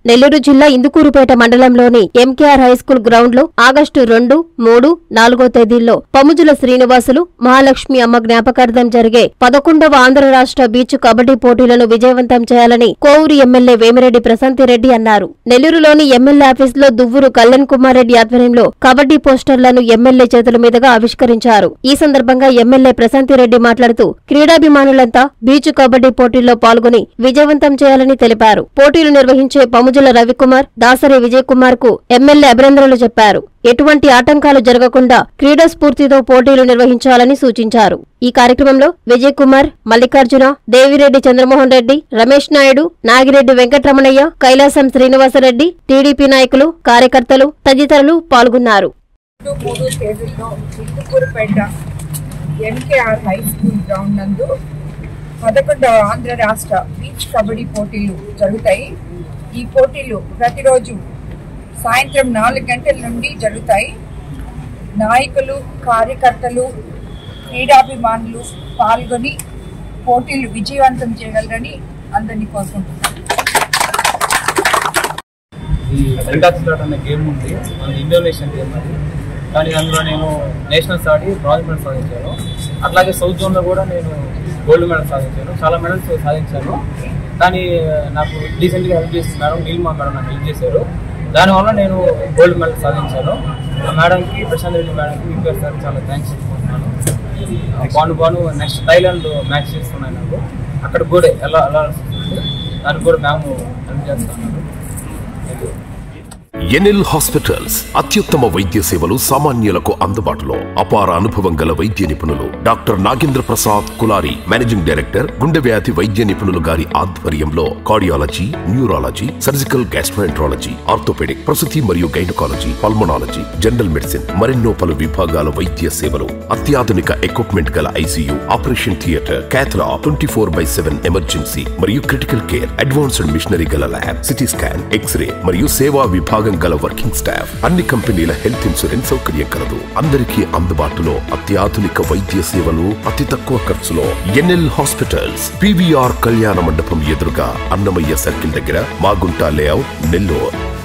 నెల్లూరు జిల్లా ఇందుకూరుపేట మండలంలోని MKR high school ground లో ఆగస్టు 2, 3, 4 తేదీల్లో పముజుల శ్రీనివాసులు మహాలక్ష్మి అమ్మ జ్ఞాపకార్థం జరిగే 11వ ఆంధ్ర రాష్ట్ర బీచ్ కబడ్డీ పోటీలను విజయవంతం చేయాలని కోవూరు ఎమ్మెల్యే వేమిరెడ్డి ప్రశాంతిరెడ్డి అన్నారు. నెల్లూరులోని ఎమ్మెల్యే ఆఫీసులో దువ్వూరు కళ్యాణ్ కుమార్ రెడ్డి ఆధ్వర్యంలో కబడ్డీ పోస్టర్లను ఎమ్మెల్యే చేతుల మీదుగా ఆవిష్కరించారు. ఈ సందర్భంగా ఎమ్మెల్యే ప్రశాంతిరెడ్డి మాట్లాడుతూ క్రీడాభిమానులంతా బీచ్ కబడ్డీ పోటీల్లో పాల్గొని విజయవంతం చేయాలని తెలిపారు. పోటీలు నిర్వహించే పముజుల రవికుమార్, దాసరి విజయ్ కుమార్ కు ఎమ్మెల్యే అభినందనలు చెప్పారు. ఎటువంటి ఆటంకాలు జరగకుండా క్రీడా స్ఫూర్తితో పోటీలు నిర్వహించాలని సూచించారు. ఈ కార్యక్రమంలో విజయ్ కుమార్, మల్లికార్జున, దేవిరెడ్డి చంద్రమోహన్ రెడ్డి, రమేష్ నాయుడు, నాగిరెడ్డి వెంకటరమణయ్య, కైలాసం శ్రీనివాసరెడ్డి, టీడీపీ నాయకులు, కార్యకర్తలు తదితరులు పాల్గొన్నారు. ఎంకేఆర్ హై స్కూల్ గ్రౌండ్ నందు 11వ ఆంధ్ర రాష్ట్ర బీచ్ కబడ్డీ పోటీలు జరుగుతాయి. ఈ పోటీలు ప్రతిరోజు సాయంత్రం 4 గంటల నుండి జరుగుతాయి. నాయకులు, కార్యకర్తలు, క్రీడాభిమానులు పాల్గొని పోటీలు విజయవంతం చేయగలరని అందరినీ కోరుకుంటున్నాను. ఈ వెంకటాచలం అనే గేమ్ ఉంది, మన ఇండోనేషియన్ గేమ్ అది. కానీ అందులో నేను నేషనల్స్ ఆడి బ్రాంజ్ మెడల్ సాధించాను. అట్లాగే సౌత్ జోన్లో కూడా నేను గోల్డ్ మెడల్ సాధించాను. చాలా మెడల్స్ సాధించాను. కానీ నాకు రీసెంట్గా హెల్ప్ చేస్తున్నారు, నీలిమా మేడం నాకు హెల్ప్ చేశారు. దానివల్ల నేను గోల్డ్ మెడల్ సాధించాను. ఆ మేడంకి, ప్రశాంత్ రెడ్డి మేడంకి, ఇంకా సార్ చాలా థ్యాంక్స్ చెప్పుకుంటున్నాను. బాను నెక్స్ట్ థైలాండ్ మ్యాచ్ చేస్తున్నాను. నాకు అక్కడ కూడా ఎలా దానికి కూడా మేము హెల్ప్ చేస్తున్నాను. ఎన్ఎల్ హాస్పిటల్స్ అత్యుత్తమ వైద్య సేవలు సామాన్యులకు అందుబాటులో. అపార అనుభవం గల వైద్య నిపుణులు doctor Nagendra Prasad Kulari, managing director, గుండె వ్యాధి వైద్య నిపుణులు గారి ఆధ్వర్యంలో cardiology, neurology, surgical gastroenterology, orthopaedic, ప్రసూతి మరియు గైనకాలజీ, పల్మనాలజీ, జనరల్ మెడిసిన్ మరెన్నో పలు విభాగాల వైద్య సేవలు. అత్యాధునిక ఎక్విప్మెంట్ గల ICU, operation theatre, cath lab, 24/7 emergency మరియు క్రిటికల్ కేర్, అడ్వాన్స్డ్ మిషనరీ గల ల్యాబ్, సిటీ స్కాన్, ఎక్స్రే మరియు సేవా విభాగం గల వర్కింగ్ స్టాఫ్. అన్ని కంపెనీల హెల్త్ ఇన్సూరెన్స్ సౌకర్యం కలదు. అందరికీ అందుబాటులో అత్యాధునిక వైద్య సేవలు అతి తక్కువ ఖర్చులో. ఎన్ఎల్ హాస్పిటల్స్, పీవీఆర్ కళ్యాణ మండపం ఎదురుగా, అన్నమయ్య సర్కిల్ దగ్గర, మాగుంట లేఅవుట్, నెల్లూరు.